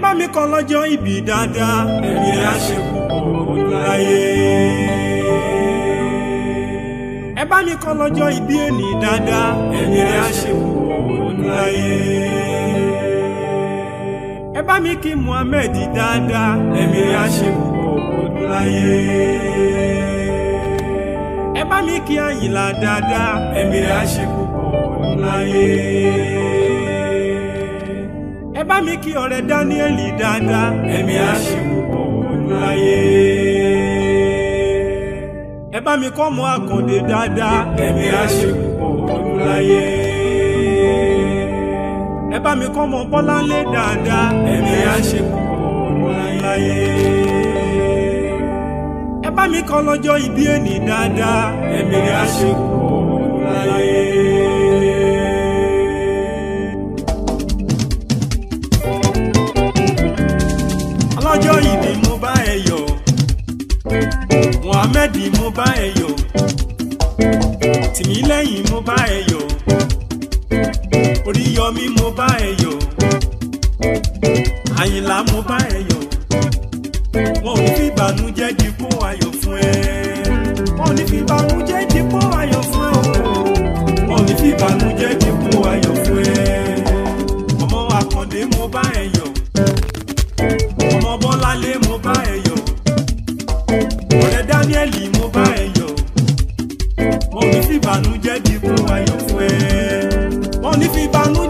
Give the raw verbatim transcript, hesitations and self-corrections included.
bá mi kọ lọ́jọ́ ìbí dáadáa ẹ̀mí rẹ̀ á ṣe púpọ̀ láyé. ẹ bá mi kọ lọ́jọ́ ìbí ẹni dáadáa ẹ̀mí rẹ̀ á ṣe púpọ̀ láyé. ẹ bá mi kí Muhammed dáadáa ẹ̀mí rẹ̀ á ṣe púpọ̀ láyé. ẹ bá mi kí Àyìnlá dáadáa ẹ̀mí rẹ̀ á ṣe púpọ̀ láyé. ẹ bá mi kí ọ̀rẹ́ Dáníẹ́lì dáadáa ẹ̀mí á ṣe púpọ̀ láyé. ẹ bá mi kọ́ ọmọ Àkàndé dáadáa ẹ̀mí á ṣe púpọ̀ láyé. ẹ bá mi kọ́ ọmọ Bọ́láńlé dáadáa ẹ̀mí á ṣe púpọ̀ láyé. ẹ bá mi kọ́ lọ́jọ́ ìbí ẹni dáadáa ẹ̀mí á ṣe púpọ̀ láyé. ọlọ́jọ́ ìbí mo bá ẹ yọ̀, Muhammed mo bá ẹ yọ̀, Tìmílẹ́yìn mo bá ẹ yọ̀, Oríyọmí mo bá ẹ yọ̀, Àyìnlá mo bá ẹ yọ̀. wọn ò ní fi ìbànújẹ́ dípò ayọ̀ fún ẹ. wọn ò ní fi ìbànújẹ́ dípò ayọ̀ fún ẹ. wọn ò ní fi ìbànújẹ́ dípò ayọ̀ fún ẹ. ọmọ Àkàndé mo bá ẹ yọ̀, ọmọ Bọ́láńlé mo bá ẹ yọ̀, ọ̀rẹ́ Dáníẹ́lì mo bá ẹ yọ̀. wọn ò ní fi ìbànújẹ́ dípò ayọ̀ fún ẹ. wọn ò ní fi ìbànújẹ́